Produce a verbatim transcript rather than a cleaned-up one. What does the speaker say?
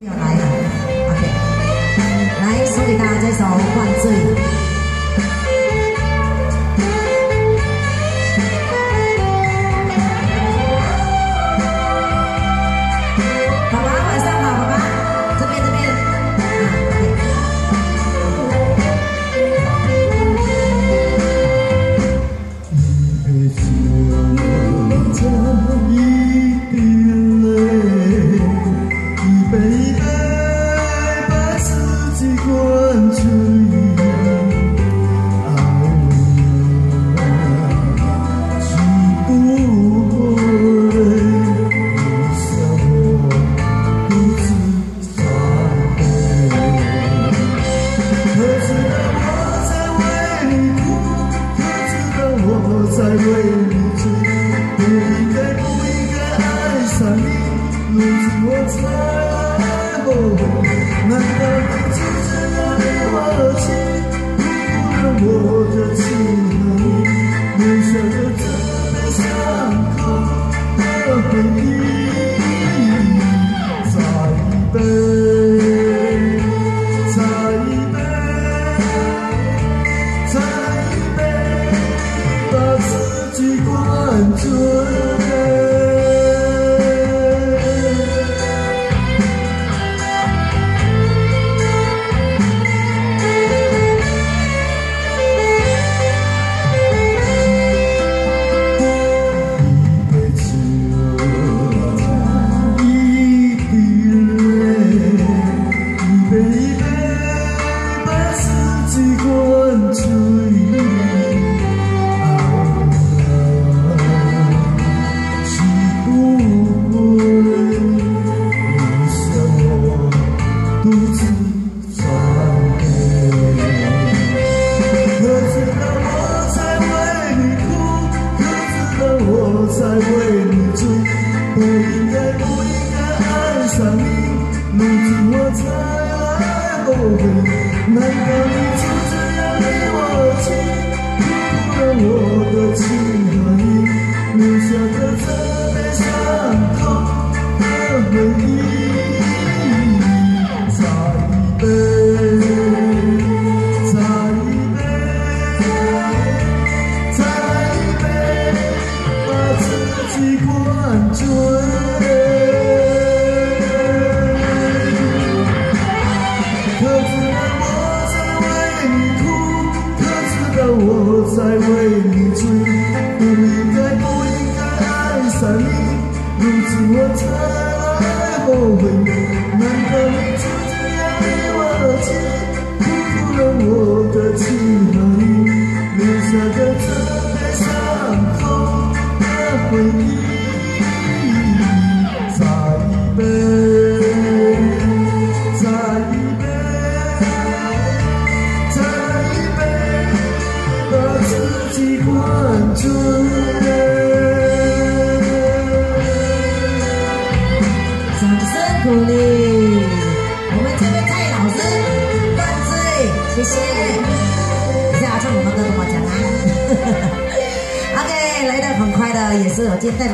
要来了 ，OK， 来送给大家这首《灌醉》。爸爸晚上好，爸爸这边这边，在为你追，不应该不应该爱上你，如今我才后悔。难道你就这样离我去，不让我的情和你留下了这悲伤口的回忆？再一杯，再一杯，再一杯。把自己灌醉，一杯酒，一滴泪，一杯一杯把自己灌醉。独自伤悲，可知道我在为你哭，可知道我在为你醉，不应该不应该爱上你，如今我才来后悔。难道你就这样离我去，不让我的情和你留下的这悲伤痛的回忆？再一杯，再一杯，把自己灌醉。可知道我在为你哭，可知道我在为你醉，不应该不应该爱上你，如今我才来后悔。难道你就这样离我去，不让我的情和你留下的这悲伤痛的回忆？再一杯，再一杯，再一杯，把自己灌醉。掌声鼓励。我们这位蔡老师，灌醉，谢谢。等下唱什么歌跟我讲啊？OK， 来的很快的，也是我今天带。